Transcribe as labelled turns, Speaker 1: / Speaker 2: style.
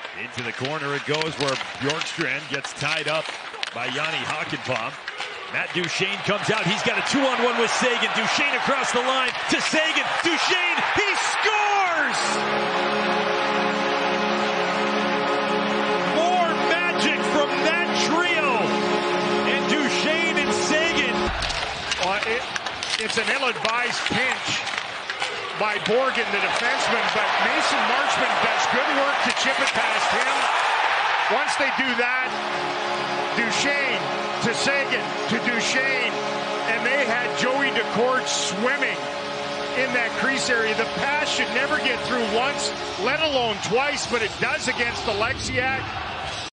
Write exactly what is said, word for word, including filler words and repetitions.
Speaker 1: Into the corner it goes where Bjorkstrand gets tied up by Yanni Hakanpää. Matt Duchene comes out. He's got a two-on-one with Seguin. Duchene across the line to Seguin. Duchene, he scores! More magic from that trio. And Duchene and Seguin.
Speaker 2: Well, it, it's an ill-advised pinch by Borgen, the defenseman, but Mason Marchment does good work to chip it past him. Once they do that, Duchene to Seguin to Duchene, and they had Joey Daccord swimming in that crease area. The pass should never get through once, let alone twice, but it does against Alexiak.